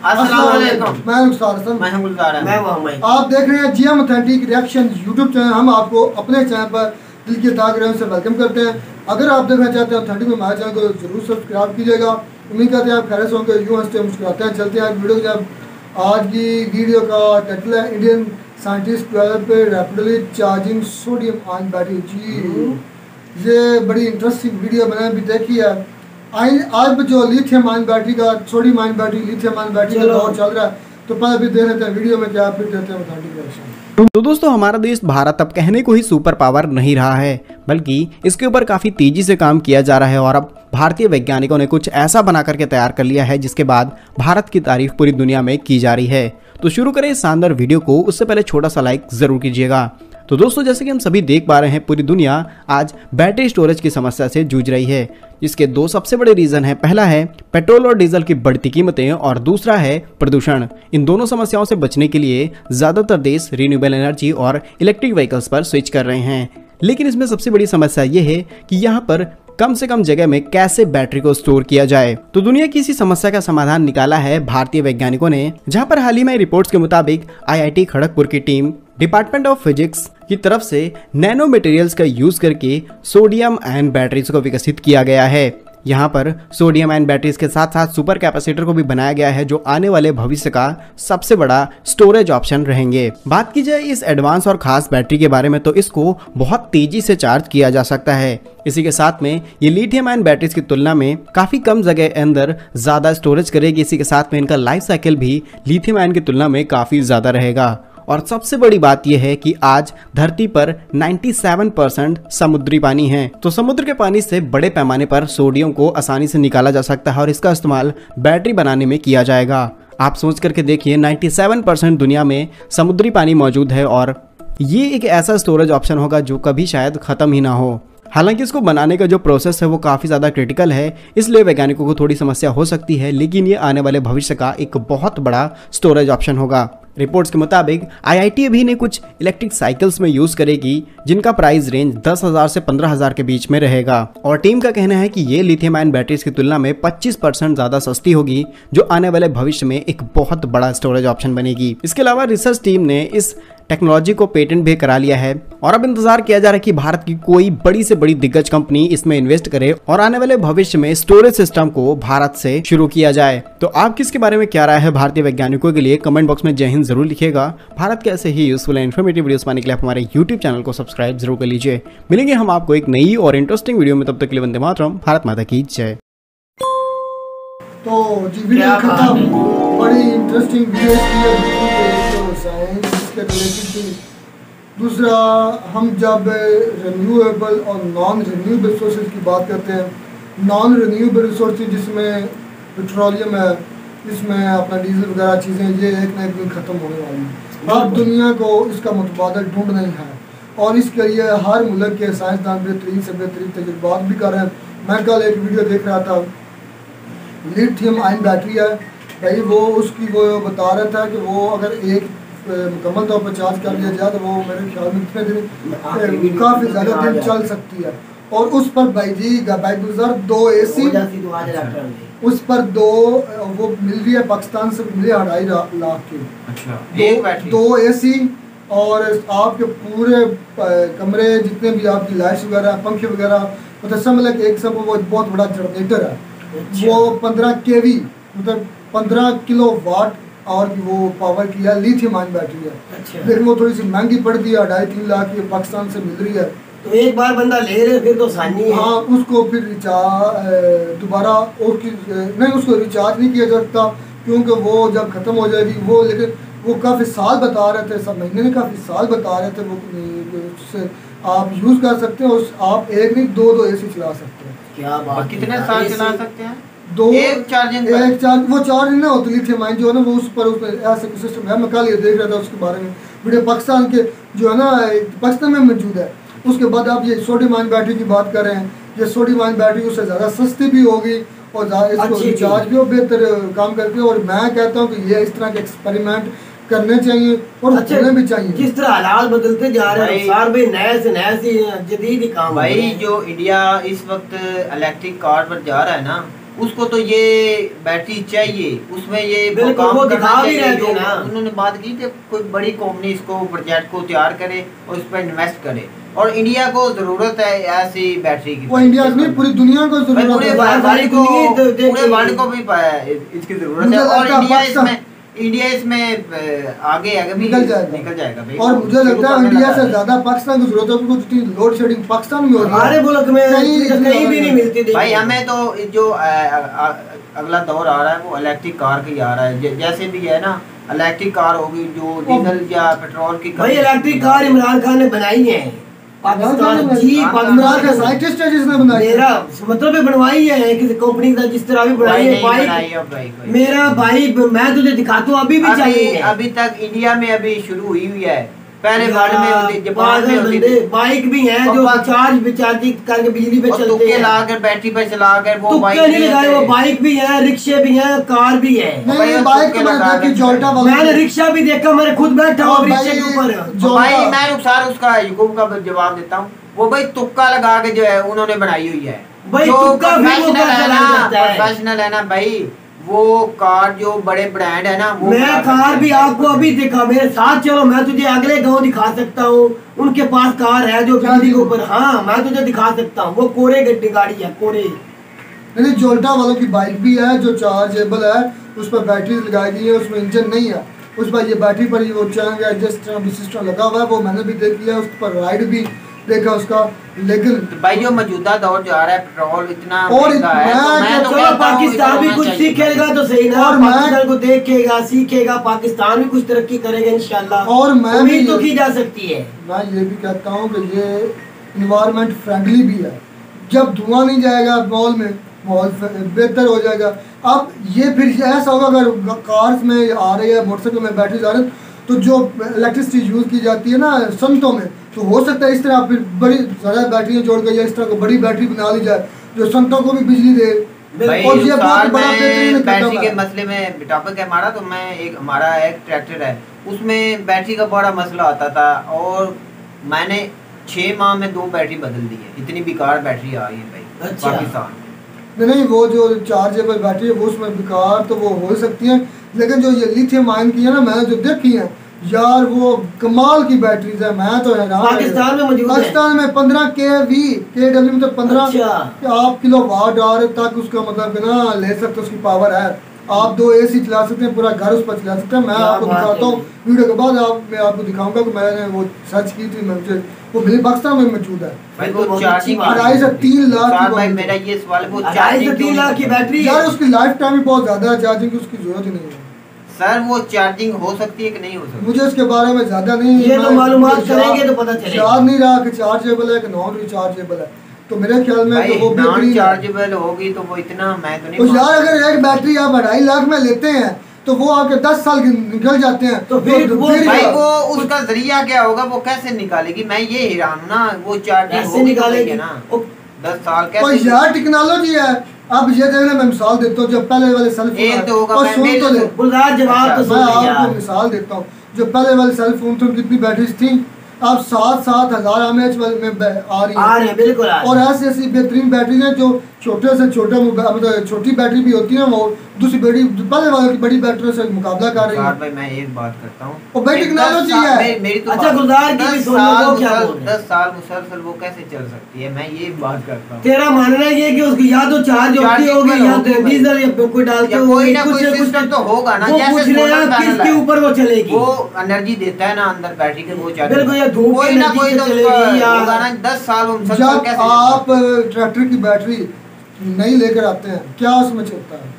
मैं मुख्तार हसन, मैं आप देख रहे हैं GM authentic reaction YouTube channel. हम आपको अपने चैनल पर दिल की ताकत से वेलकम करते हैं। अगर आप देखना चाहते हैं ऑथेंटिक में हमारे चैनल को जरूर सब्सक्राइब कीजिएगा। उम्मीद करते हैं आप खैर से होंगे। यूँ हंसते मुस्कुराते हैं चलते हैं वीडियो जब आज की वीडियो का टाइटल है Indian scientist develop rapidly charging sodium ion battery. जी ये बड़ी इंटरेस्टिंग वीडियो मैंने भी देखी है। आज जो लिथियम आयन बैटरी का sodium ion battery lithium ion battery का दौर चल रहा है, तो पहले भी देख लेते हैं वीडियो में क्या फिर देते हैं ऑथेंटिक रिएक्शन। तो दोस्तों हमारा देश भारत अब कहने को ही सुपर पावर नहीं रहा है, बल्कि इसके ऊपर काफी तेजी से काम किया जा रहा है और अब भारतीय वैज्ञानिकों ने कुछ ऐसा बना करके तैयार कर लिया है जिसके बाद भारत की तारीफ पूरी दुनिया में की जा रही है। तो शुरू करें इस शानदार वीडियो को, उससे पहले छोटा सा लाइक जरूर कीजिएगा। तो दोस्तों जैसे कि हम सभी देख पा रहे हैं, पूरी दुनिया आज बैटरी स्टोरेज की समस्या से जूझ रही है, जिसके दो सबसे बड़े रीजन है। पहला है पेट्रोल और डीजल की बढ़ती कीमतें और दूसरा है प्रदूषण। इन दोनों समस्याओं से बचने के लिए ज्यादातर देश रिन्यूएबल एनर्जी और इलेक्ट्रिक व्हीकल्स पर स्विच कर रहे हैं, लेकिन इसमें सबसे बड़ी समस्या यह है कि यहाँ पर कम से कम जगह में कैसे बैटरी को स्टोर किया जाए। तो दुनिया की इसी समस्या का समाधान निकाला है भारतीय वैज्ञानिकों ने, जहां पर हाल ही में रिपोर्ट्स के मुताबिक आईआईटी खड़गपुर की टीम डिपार्टमेंट ऑफ फिजिक्स की तरफ से नैनो मटेरियल्स का यूज करके सोडियम आयन बैटरीज को विकसित किया गया है। यहाँ पर सोडियम आयन बैटरीज के साथ साथ सुपर कैपेसिटर को भी बनाया गया है, जो आने वाले भविष्य का सबसे बड़ा स्टोरेज ऑप्शन रहेंगे। बात की जाए इस एडवांस और खास बैटरी के बारे में, तो इसको बहुत तेजी से चार्ज किया जा सकता है। इसी के साथ में ये लिथियम आयन बैटरीज की तुलना में काफी कम जगह के अंदर ज्यादा स्टोरेज करेगी। इसी के साथ में इनका लाइफ साइकिल भी लिथियम आयन की तुलना में काफी ज्यादा रहेगा। और सबसे बड़ी बात यह है कि आज धरती पर 97% समुद्री पानी है, तो समुद्र के पानी से बड़े पैमाने पर सोडियम को आसानी से निकाला जा सकता है और इसका इस्तेमाल बैटरी बनाने में किया जाएगा। आप सोच करके देखिए, 97% दुनिया में समुद्री पानी मौजूद है और ये एक ऐसा स्टोरेज ऑप्शन होगा जो कभी शायद खत्म ही ना हो। हालांकि इसको बनाने का जो प्रोसेस है वो काफ़ी ज़्यादा क्रिटिकल है, इसलिए वैज्ञानिकों को थोड़ी समस्या हो सकती है, लेकिन ये आने वाले भविष्य का एक बहुत बड़ा स्टोरेज ऑप्शन होगा। रिपोर्ट्स के मुताबिक आईआईटी अभी ने कुछ इलेक्ट्रिक साइकिल्स में यूज करेगी, जिनका प्राइस रेंज 10,000 से 15,000 के बीच में रहेगा। और टीम का कहना है कि ये लिथियम आयन बैटरीज की तुलना में 25% ज्यादा सस्ती होगी, जो आने वाले भविष्य में एक बहुत बड़ा स्टोरेज ऑप्शन बनेगी। इसके अलावा रिसर्च टीम ने इस टेक्नोलॉजी को पेटेंट भी करा लिया है और अब इंतजार किया जा रहा है कि भारत की कोई बड़ी से बड़ी दिग्गज कंपनी इसमें इन्वेस्ट करे और आने वाले भविष्य में स्टोरेज सिस्टम को भारत से शुरू किया जाए। तो आप किसके बारे में क्या राय है भारतीय वैज्ञानिकों के लिए, कमेंट बॉक्स में जय हिंद जरूर लिखिएगा। भारत के ऐसे ही यूजफुल एंड इन्फॉर्मेटिव वीडियोस पाने के लिए आप हमारे यूट्यूब चैनल को सब्सक्राइब जरूर कर लीजिए। मिलेंगे हम आपको एक नई और इंटरेस्टिंग वीडियो में, तब तक के लिए वंदे मातरम, भारत माता की जय। तो जी वीडियो खत्म, बड़ी इंटरेस्टिंग वीडियो साइंस के रिलेटेड थी। दूसरा, हम जब रिन्यूएबल और नॉन रिन्यूएबल रिसोर्सेज की बात करते हैं, नॉन रिन्यूएबल रिसोर्सेज जिसमें पेट्रोलियम है, इसमें अपना डीजल वगैरह चीज़ें, ये एक ना एक दिन ख़त्म होने वाली है। अब दुनिया को इसका मुतबादल ढूंढना ही है और इसके लिए हर मुल्क के साइंसदान बेहतरीन से बेहतरीन तजुर्बात भी कर रहे हैं। मैं कल एक वीडियो देख रहा था, लिथियम आयन बैटरी है भाई, वो उसकी वो बता रहा था कि वो अगर एक मुकम्मल तौर पर चार्ज कर लिया जाए तो वो मेरे ख्याल में कितने दिन, काफ़ी ज़्यादा दिन चल सकती है। और उस पर भाई जी बाईगुजार 2 AC, उस पर 2 वो मिल रही है पाकिस्तान से, मिली 2.5 लाख की। अच्छा, 2 AC और आपके पूरे कमरे जितने भी आपकी लाइट्स वगैरह पंखे वगैरह, मतलब समझ एक सब वो बहुत बड़ा जनरेटर है। अच्छा। वो 15 kV मतलब 15 किलोवाट और की वो पावर की है, लिथियम आयन बैटरी है। अच्छा। लेकिन वो थोड़ी सी महंगी पड़ती है, 2.5-3 लाख की पाकिस्तान से मिल रही है। तो एक बार बंदा ले रहे फिर तो आसानी है। हाँ, उसको फिर रिचार्ज दोबारा और नहीं, उसको रिचार्ज नहीं किया जा सकता क्योंकि वो जब ख़त्म हो जाएगी वो, लेकिन वो काफ़ी साल बता रहे थे, सब महीने ने काफ़ी साल बता रहे थे, वो उससे आप यूज़ कर सकते हैं। आप एक नहीं 2 AC चला सकते हैं। क्या बात, कितने साल चला सकते हैं? एक चार्ज वो चार्ज ना होती लिथियम आयन जो है ना, वो उस पर ऐसा सिस्टम है। मैं कल ये देख रहा था उसके बारे में वीडियो, पाकिस्तान के जो है ना, पाकिस्तान में मौजूद है। उसके बाद आप ये सोडियम आयन बैटरी की बात कर रहे हैं, ये सोडियम आयन बैटरी उससे ज़्यादा सस्ती भी होगी और इसको रिचार्ज भी बेहतर काम करती है। और मैं कहता हूँ कि ये इस तरह के एक्सपेरिमेंट करने चाहिए और होने भी चाहिए। जिस तरह हालात बदलते जा रहे हैं, नए से नए जदीद काम। भाई जो इंडिया इस वक्त इलेक्ट्रिक कार पर जा रहा है ना, उसको तो ये बैटरी चाहिए, उसमें ये बिल्कुल, काम वो करना दिखा भी चाहिए। रहे थे जो ना। उन्होंने बात की थी कोई बड़ी कंपनी इसको प्रोजेक्ट को तैयार करे और इस पर इन्वेस्ट करे, और इंडिया को जरूरत है ऐसी बैटरी की। वो इंडिया नहीं पूरी दुनिया को भाई जरूरत पूरे है। वर्ल्ड को भी इसकी जरूरत मुझे है, और लगता है इंडिया इसमें आगे भी निकल जाएगा भाई। और मुझे लगता है इंडिया से ज्यादा पाकिस्तान को जरूरत है, क्योंकि जितनी लोड शेडिंग पाकिस्तान में हो रही है हमारे मुल्क में कहीं भी नहीं मिलती थी भाई। हमें तो जो अगला दौर आ रहा है वो इलेक्ट्रिक कार का ही आ रहा है। जैसे भी है ना, इलेक्ट्रिक कार होगी जो डीजल या पेट्रोल की। भाई इलेक्ट्रिक कार इमरान खान ने बनाई है पाकिस्तान, जी इमरान का साइंटिस्ट है जिसने बनाई है। मेरा मतलब भी बनवाई है किसी कंपनी का, जिस तरह भी बनाई है बाइक। मेरा भाई मैं तुझे दिखाता हूँ, अभी भी चाहिए। अभी तक इंडिया में अभी शुरू हुई है, पहले वर्ल्ड में होती, जापान में होती थी। बाइक भी है जो चार्जिंग करके बिजली पे चलते हैं, लगाकर बैटरी पे चलाकर वो बाइक नहीं लगाए, वो बाइक भी है, रिक्शे भी है, कार भी है। मैंने रिक्शा भी देखा, मैंने खुद बैठा हूँ रिक्शे के ऊपर। भाई मैं नुकसान उसका यूट्यूब का जवाब देता हूँ, वो भाई तुक्का लगा के जो है उन्होंने बनाई हुई है। भाई तुक्का प्रोफेशनल है ना भाई, वो कार जो बड़े ब्रांड है ना, वो मैं कार भी आपको अभी दिखा, मेरे साथ चलो, मैं तुझे अगले गांव दिखा सकता हूँ, उनके पास कार है जो बिजली के ऊपर। हाँ मैं तुझे दिखा सकता हूँ, वो कोरे गाड़ी है, कोरे। नहीं जोल्टा वालों की बाइक भी है जो चार्जेबल है, उस पर बैटरी लगाई गई है, उसमें इंजन नहीं है, उस पर ये बैटरी पर ही वो चैन एडजस्ट सिस्टम लगा हुआ है, वो मैंने भी देख लिया, उस पर राइड भी देखा उसका। लेकिन तो भाई जो मौजूदा दौर जा रहा है, पेट्रोल इतना और महंगा है, तो मैं तो चलो पाकिस्तान भी कुछ सीखेगा तो सही ना, और पाकिस्तान को देखेगा सीखेगा, पाकिस्तान भी कुछ तरक्की करेगा इंशाल्लाह, और मैं भी तो की जा सकती है। मैं ये भी कहता हूँ कि ये इन्वायरमेंट फ्रेंडली भी है, जब धुआं नहीं जाएगा माहौल बेहतर हो जाएगा। अब ये फिर ऐसा होगा अगर कार्स में आ रही है, मोटरसाइकिल में बैटरी जा रही है, तो जो इलेक्ट्रिसिटी यूज़ की जाती है ना संतों में, तो हो सकता है इस तरह फिर बड़ी ज़्यादा बैटरियाँ जोड़ कर या इस तरह को बड़ी बैटरी बना ली जाए जो संतों को भी बिजली दे। और ये बहुत बड़ा बैटरी के मसले में टॉपिक है हमारा, तो हमारा एक ट्रैक्टर है, उसमें बैटरी का बड़ा मसला आता था, और मैंने 6 माह में 2 बैटरी बदल दी है, इतनी बेकार बैटरी आ रही है भाई। अच्छा। पाकिस्तान नहीं वो जो चार्जेबल बैटरी है वो उसमें बेकार तो वो हो सकती है, लेकिन जो ये लिथियम आयन की है ना, मैंने जो देखी है यार वो कमाल की बैटरीज है। मैं तो हैरान, पाकिस्तान में मौजूद है, पाकिस्तान में 15 kW मतलब 15 अच्छा। आप किलो वाट आवर तक उसका मतलब ना ले सकते, उसकी पावर है। आप 2 AC चला सकते हैं, पूरा घर उस पर चला सकते हैं। मैं आपको दिखाता हूँ वीडियो के बाद, मैं आपको दिखाऊंगा कि मैंने वो सर्च की थी, मुझे वो मिली पाकिस्तान में मौजूद है। भाई वो चार्जिंग 2.5 से 3 लाख भाई मेरा ये सवाल है, वो 2.5 से 3 लाख की बैटरी यार उसकी लाइफ टाइम भी बहुत ज्यादा है, चार्जिंग की उसकी जरूरत ही नहीं है। सर वो चार्जिंग हो सकती है कि नहीं हो सकती? मुझे उसके बारे में ज्यादा नहीं, ये तो मालूमात करेंगे तो पता चलेगा। याद नहीं रहा कि चार्जेबल है कि नॉन रिचार्जेबल है, तो मेरे ख्याल में तो वो नॉन चार्जेबल होगी तो वो इतना मैं तो नहीं। यार अगर एक बैटरी आप 2.5 लाख में लेते हैं तो वो आपके 10 साल निकल जाते हैं, तो फिर भाई वो उसका जरिया क्या होगा, वो कैसे निकालेगी? मैं ये हैरान हूँ ना, वो चार्जिंग निकालेगी ना 10 साल कैसे? यार टेक्नोलॉजी है। अब ये देखना, मैं मिसाल देता हूँ, जब पहले वाले सेल फोन, और सुन तो ले जवाब तो मैं आपको मिसाल देता हूँ, जो पहले वाले सेल फोन थे कितनी बैटरीज थी, अब 7,000 mAh में आ रही है, बिल्कुल। और ऐसी बेहतरीन बैटरी है जो छोटे से छोटे मतलब छोटी बैटरी भी होती है, वो दूसरी बड़ी पहले वाले की बड़ी बैटरी से मुकाबला कर रही है। भाई मैं एक बात करता हूँ, और भाई टेक्नोलॉजी है। मेरी तो अच्छा गुलजार की भी सुन लो, क्या बोल रहे हैं? 10 साल मुसलसल वो कैसे चल सकती है, मैं ये बात करता हूँ। तेरा मानना है कि उसकी या तो चार्ज होती होगी या तो डीजल या कोई डालते हो, कोई ना कोई सिस्टम तो होगा ना, जैसे किसके ऊपर वो चलेगी, वो एनर्जी देता है ना अंदर बैटरी के, वो चार्ज बिल्कुल, या धूप कोई ना कोई तो होगा ना। 10 साल जब आप ट्रैक्टर की बैटरी नहीं लेकर आते हैं, क्या उसमें चलता है,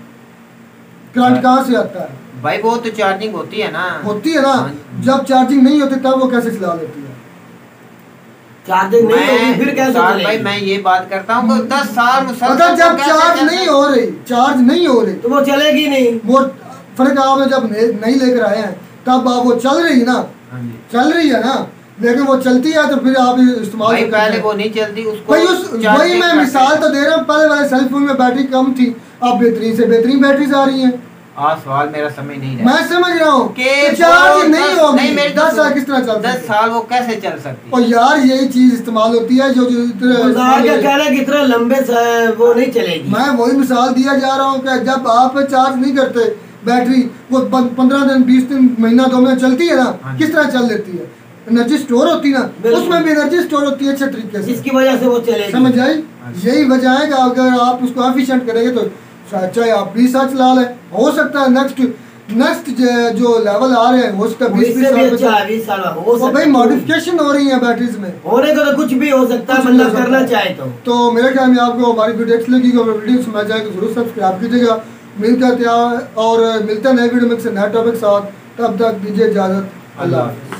करंट कहाँ से आता है? भाई वो तो चार्जिंग होती है ना, जब चार्जिंग नहीं होती तब वो कैसे चला लेती है? चार्जिंग नहीं होगी फिर कैसे चलेगी? भाई मैं ये बात करता हूँ 10 साल मुसलसल जब चार्ज नहीं हो रही तो वो चलेगी नहीं। वो फर्क आप जब नहीं लेकर आए हैं तब आप वो चल रही ना, चल रही है ना, लेकिन वो चलती है तो फिर आप इस्तेमाल भाई पहले वो नहीं चलती उसको। भाई वही मैं मिसाल तो दे रहा हूँ, पहले वाले सेल फोन में बैटरी कम थी, अब बेहतरीन से बेहतरीन बैटरीज आ रही हैं। आज सवाल मेरा समय नहीं रहा। मैं समझ रहा हूँ कि चार्ज नहीं होगी, नहीं मेरे 10 साल किस तरह चल 10 साल वो कैसे चल सकती? और यार यही चीज इस्तेमाल होती है जो गुलजार का कहना है कि इतना लंबे वो नहीं चलेगी। मैं वही मिसाल दिया जा रहा हूँ कि जब आप चार्ज नहीं करते बैटरी, वो 15 दिन 20 दिन महीना 2 महीना चलती है ना, किस तरह चल लेती है, एनर्जी स्टोर होती है ना, उसमें भी एनर्जी स्टोर होती है अच्छे तरीके से, जिसकी वजह से वो चलेगी। समझ आई? यही वजह है कि अगर आप उसको एफिशिएंट करेंगे तो चाहे आप 20 साल चला लें, हो सकता है नेक्स्ट जो लेवल आ रहे हैं उसका 20 साल हो सकता है। भाई मॉडिफिकेशन हो रही है बैटरीज में, होने को तो कुछ भी हो सकता है, बंदा करना चाहे तो मेरे ख्याल में आपको हमारी वीडियो अच्छी लगी, अगर वीडियो समझ जाए तो जरूर सब्सक्राइब कीजिएगा। मिलते हैं और मिलते हैं नए वीडियो में से नए टॉपिक साथ, तब तक दीजिए इजाजत, अल्लाह हाफ़िज़।